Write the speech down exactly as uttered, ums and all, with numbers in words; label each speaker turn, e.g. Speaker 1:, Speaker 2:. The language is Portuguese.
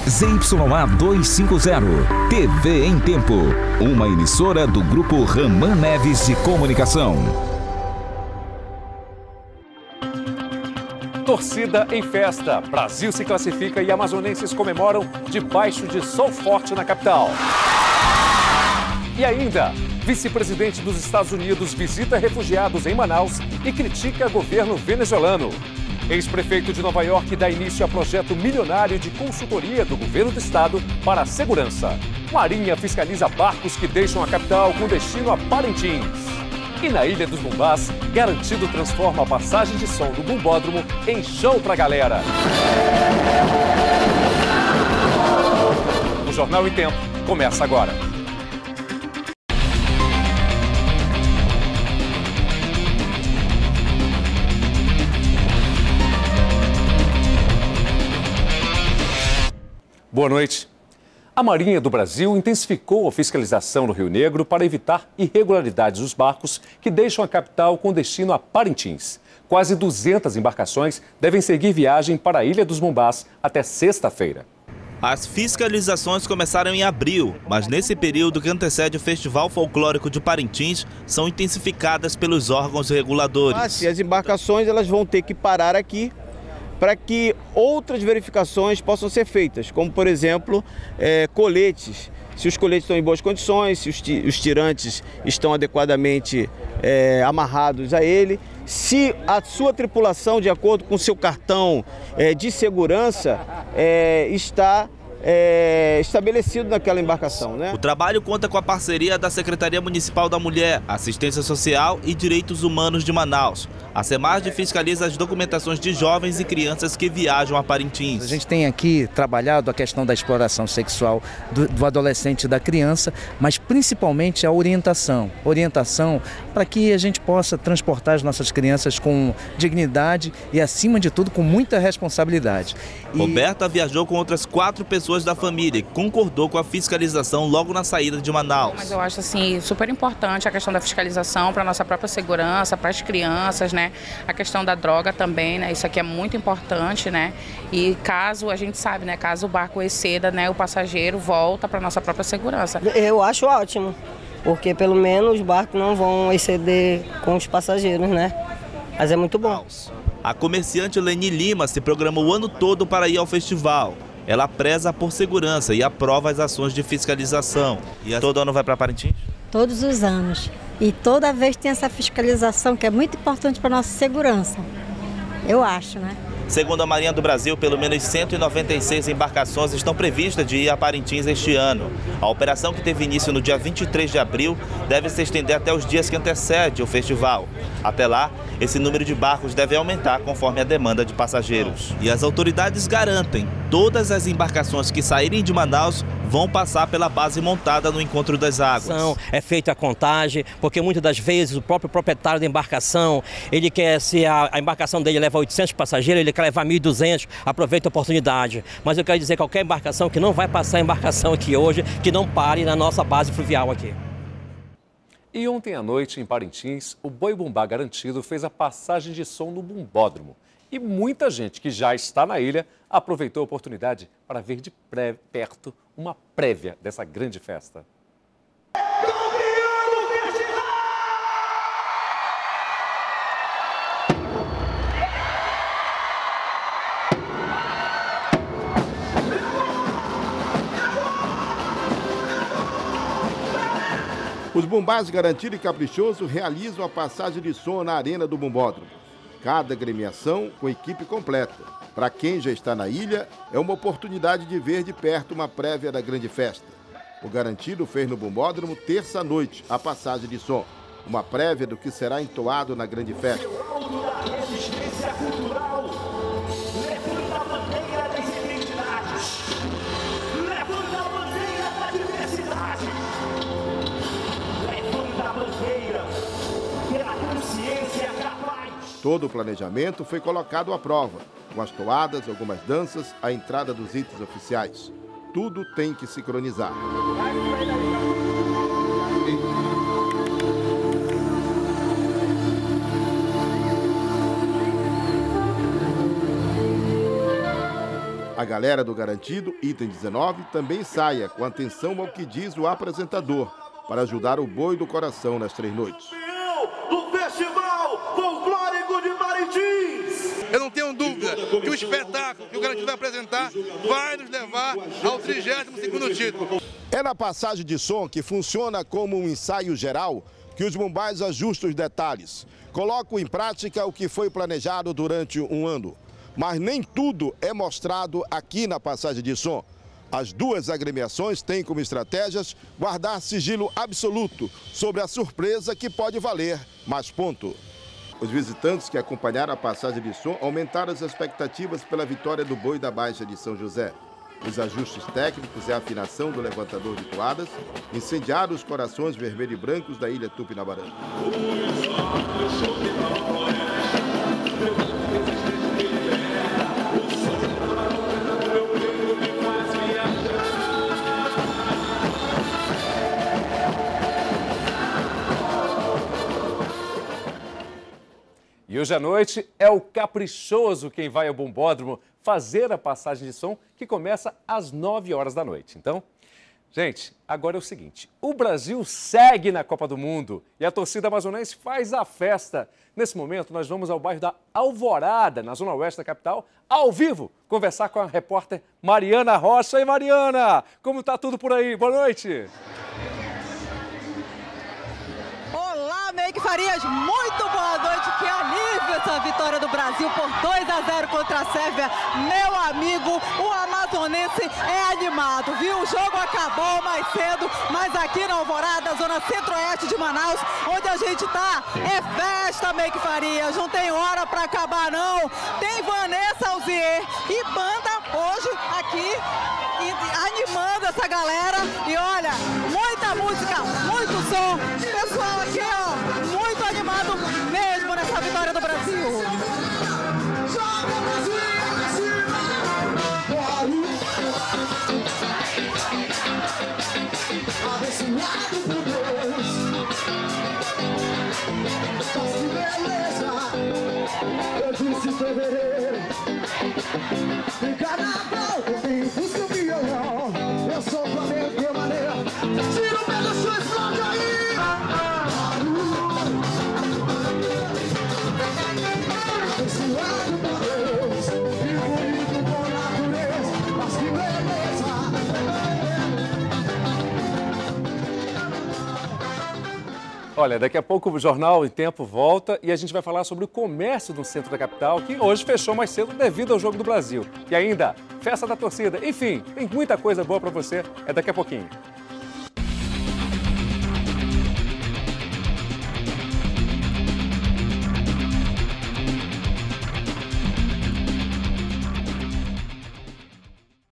Speaker 1: Z Y A duzentos e cinquenta, T V em Tempo, uma emissora do Grupo Raman Neves de Comunicação.
Speaker 2: Torcida em festa. Brasil se classifica e amazonenses comemoram debaixo de sol forte na capital. E ainda, vice-presidente dos Estados Unidos visita refugiados em Manaus e critica governo venezuelano. Ex-prefeito de Nova York dá início a projeto milionário de consultoria do governo do estado para a segurança. Marinha fiscaliza barcos que deixam a capital com destino a Parintins. E na Ilha dos Bumbás, Garantido transforma a passagem de som do Bumbódromo em show pra galera. O Jornal em Tempo começa agora. Boa noite. A Marinha do Brasil intensificou a fiscalização no Rio Negro para evitar irregularidades nos barcos que deixam a capital com destino a Parintins. Quase duzentas embarcações devem seguir viagem para a Ilha dos Bumbás até sexta-feira.
Speaker 3: As fiscalizações começaram em abril, mas nesse período que antecede o Festival Folclórico de Parintins, são intensificadas pelos órgãos reguladores.
Speaker 4: As embarcações elas vão ter que parar aqui para que outras verificações possam ser feitas, como, por exemplo, é, coletes. Se os coletes estão em boas condições, se os, os tirantes estão adequadamente é, amarrados a ele, se a sua tripulação, de acordo com o seu cartão é, de segurança, é, está É, estabelecido naquela embarcação, né?
Speaker 3: O trabalho conta com a parceria da Secretaria Municipal da Mulher, Assistência Social e Direitos Humanos de Manaus. A SEMARD fiscaliza as documentações de jovens e crianças que viajam a Parintins.
Speaker 5: A gente tem aqui trabalhado a questão da exploração sexual do, do adolescente e da criança, mas principalmente a orientação. Orientação para que a gente possa transportar as nossas crianças com dignidade e, acima de tudo, com muita responsabilidade.
Speaker 3: E... Roberta viajou com outras quatro pessoas da família e concordou com a fiscalização logo na saída de Manaus.
Speaker 6: Mas eu acho assim super importante a questão da fiscalização para a nossa própria segurança, para as crianças, né? A questão da droga também, né? Isso aqui é muito importante, né? E caso a gente sabe, né? Caso o barco exceda, né? O passageiro volta para a nossa própria segurança.
Speaker 7: Eu acho ótimo, porque pelo menos os barcos não vão exceder com os passageiros, né? Mas é muito bom.
Speaker 3: A comerciante Leni Lima se programou o ano todo para ir ao festival. Ela preza por segurança e aprova as ações de fiscalização. E todo ano vai para Parintins?
Speaker 8: Todos os anos. E toda vez tem essa fiscalização que é muito importante para a nossa segurança. Eu acho, né?
Speaker 3: Segundo a Marinha do Brasil, pelo menos cento e noventa e seis embarcações estão previstas de ir a Parintins este ano. A operação, que teve início no dia vinte e três de abril, deve se estender até os dias que antecedem o festival. Até lá, esse número de barcos deve aumentar conforme a demanda de passageiros. E as autoridades garantem, todas as embarcações que saírem de Manaus vão passar pela base montada no Encontro das Águas.
Speaker 9: É feita a contagem, porque muitas das vezes o próprio proprietário da embarcação, ele quer, se a, a embarcação dele leva oitocentos passageiros, ele quer levar mil e duzentos, aproveita a oportunidade. Mas eu quero dizer que qualquer embarcação que não vai passar a embarcação aqui hoje, que não pare na nossa base fluvial aqui.
Speaker 2: E ontem à noite, em Parintins, o Boi Bumbá Garantido fez a passagem de som no Bumbódromo. E muita gente que já está na ilha aproveitou a oportunidade para ver de pré perto uma prévia dessa grande festa.
Speaker 10: Os Bumbás Garantido e Caprichoso realizam a passagem de som na Arena do Bumbódromo. Cada agremiação com equipe completa. Para quem já está na ilha, é uma oportunidade de ver de perto uma prévia da grande festa. O Garantido fez no Bumbódromo terça-noite a passagem de som. Uma prévia do que será entoado na grande festa. Todo o planejamento foi colocado à prova, com as toadas, algumas danças, a entrada dos itens oficiais. Tudo tem que sincronizar. A galera do Garantido, item dezenove, também saia com atenção ao que diz o apresentador, para ajudar o boi do coração nas três noites.
Speaker 11: Do Festival Folclórico de Parintins.
Speaker 12: Eu não tenho dúvida que o espetáculo que o Garantido vai apresentar vai nos levar ao trigésimo segundo título.
Speaker 10: É na passagem de som, que funciona como um ensaio geral, que os bumbais ajustam os detalhes, colocam em prática o que foi planejado durante um ano. Mas nem tudo é mostrado aqui na passagem de som. As duas agremiações têm como estratégias guardar sigilo absoluto sobre a surpresa que pode valer mais ponto. Os visitantes que acompanharam a passagem de som aumentaram as expectativas pela vitória do boi da Baixa de São José. Os ajustes técnicos e a afinação do levantador de toadas incendiaram os corações vermelho e brancos da ilha Tupinabarã.
Speaker 2: E hoje à noite é o Caprichoso quem vai ao Bombódromo fazer a passagem de som, que começa às nove horas da noite. Então, gente, agora é o seguinte, o Brasil segue na Copa do Mundo e a torcida amazonense faz a festa. Nesse momento, nós vamos ao bairro da Alvorada, na zona oeste da capital, ao vivo, conversar com a repórter Mariana Rocha. E Mariana, como tá tudo por aí? Boa noite!
Speaker 13: Meike Farias, muito boa noite, que alívio essa vitória do Brasil por dois a zero contra a Sérvia. Meu amigo, o amazonense é animado, viu? O jogo acabou mais cedo, mas aqui na Alvorada, zona centro-oeste de Manaus, onde a gente tá, é festa, Meike Farias, não tem hora pra acabar não. Tem Vanessa Alzier e banda hoje aqui, animando essa galera. E olha, muita música, muito som, pessoal aqui ó, muito animado mesmo nessa vitória do Brasil. Eu disse fevereiro, em carnaval, eu busco o violão. Eu sou Flamengo de maneira, tira o pé da sua explode aí. Esse lado da Deus, e bonito com natureza, mas que beleza.
Speaker 2: Olha, daqui a pouco o Jornal em Tempo volta e a gente vai falar sobre o comércio do centro da capital, que hoje fechou mais cedo devido ao Jogo do Brasil. E ainda, festa da torcida. Enfim, tem muita coisa boa para você. É daqui a pouquinho.